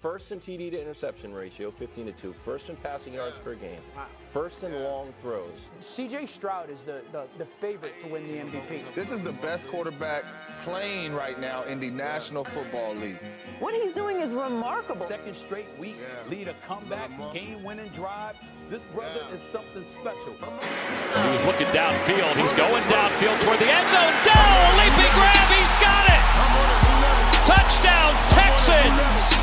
First in TD to interception ratio, 15-2. First in passing yards per game. First in long throws. C.J. Stroud is the favorite to win the MVP. This is the best quarterback playing right now in the National Football League. What he's doing is remarkable. Second straight week, lead a comeback, game-winning drive. This brother is something special. He was looking downfield. He's going downfield toward the end zone. Down, leaping grab. He's got it. Touchdown, Texans.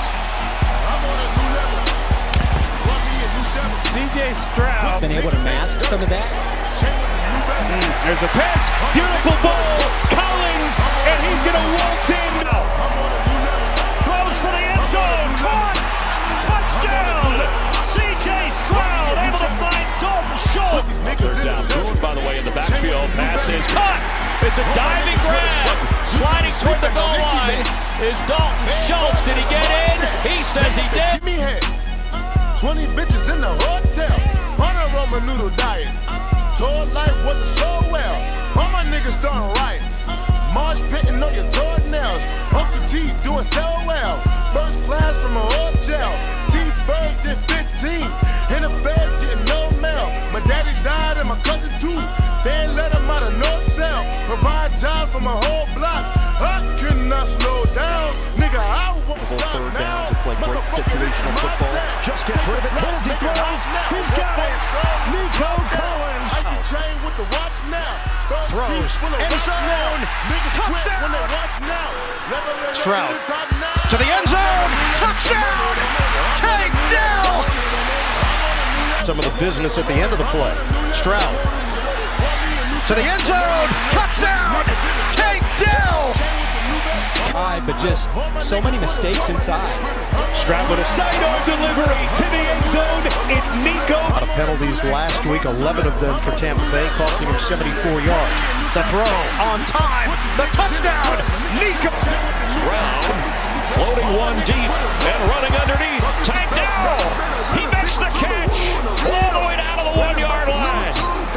C.J. Stroud been able to mask some of that. There's a pass, beautiful ball, Collins, and he's going to waltz in. Throws for the end zone, caught, touchdown. C.J. Stroud able to find Dalton Schultz. Third down, Boone, by the way, in the backfield. Pass is caught. It's a diving grab. Sliding toward the goal line is Dalton Schultz. Did he get in? He says he did. 20 bitches in the hotel, on a Roman noodle diet. Told life wasn't so well, all my niggas starting riots. Marsh pitting on your toenails, Uncle T doing so well. First class from a hotel, T-Ferg did 15, and the feds getting no mail. My daddy died and my cousin too, they ain't let him out of no cell. Provide jobs for my whole block, I could not slow down. Nigga, I won't stop now. To play great situational football. Just gets rid of it. Holds, he throws. He's got it. Nico Collins. Icy chain with the watch now. Throws. End zone. Touchdown. Stroud to the end zone. Touchdown. Take down. Some of the business at the end of the play. Stroud to the end zone. Touchdown. Take down. But just so many mistakes inside. Stroud with a sidearm delivery to the end zone. It's Nico. A lot of penalties last week, 11 of them for Tampa Bay, costing him 74 yards. The throw on time. The touchdown. Nico. Stroud floating one deep and running underneath. Tagged down. He makes the catch all the way down to the 1 yard line.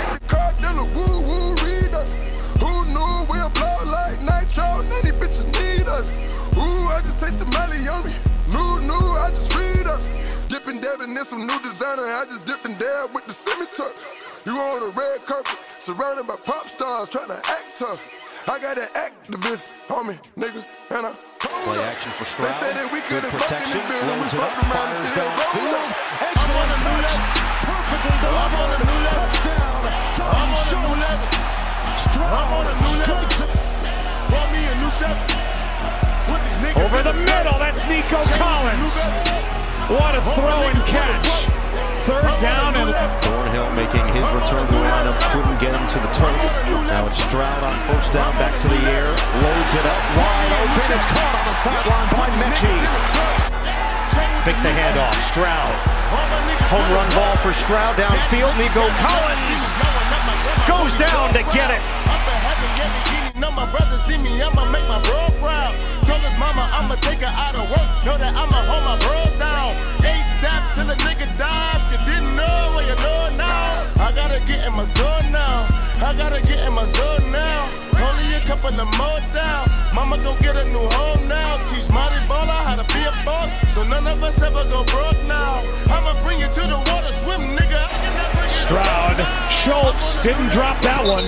Who knew we'll blow like nitro? 90 bitches need us. Ooh, I just taste the Molly on me. New, I just read up. Dipping, dabbing in some new designer. I just dipped and dab with the semi-tucks. You on a red carpet, surrounded by pop stars trying to act tough. I got an activist on me, nigga, and I play action for Stroud. They said that we could have fucking protection. this building. We Loads it up. fucked around and Fires still downfield. Excellent touch. Perfectly delivered. Touchdown. Dalton Schultz. Stroud strikes it. Want me a new chef? Over the middle, that's Nico Collins. What a throw and catch. Third down and Thornhill making his return to the lineup, couldn't get him to the turf. Now it's Stroud on first down, back to the air, loads it up, wide open, it's caught on the sideline by Mechie. Pick the handoff, Stroud. Home run ball for Stroud, downfield, Nico Collins goes down to get it. My brother see me, I'ma make my bro proud. Told his mama I'ma take her out of work. Know that I'ma hold my bros down. ASAP till a nigga die. If you didn't know, well you know now. I gotta get in my zone now. I gotta get in my zone now. Only a couple of more down. Mama gon' get a new home now. Teach Marty Baller how to be a boss, so none of us ever go broke now. I'ma bring you to the water, swim, nigga. Stroud, Schultz didn't drop that one.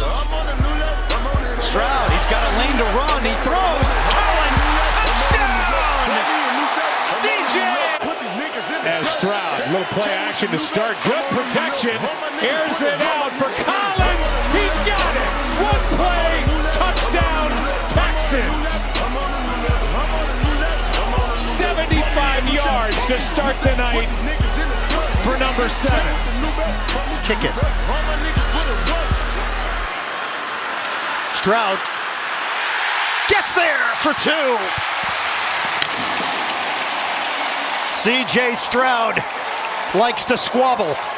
Stroud, he's got a lane to run. He throws. Collins, touchdown! CJ! As Stroud, little play action to start. Good protection. Airs it out for Collins. He's got it. One play. Touchdown. Texans. 75 yards to start the night for number 7. Kick it. Stroud gets there for 2. C.J. Stroud likes to squabble.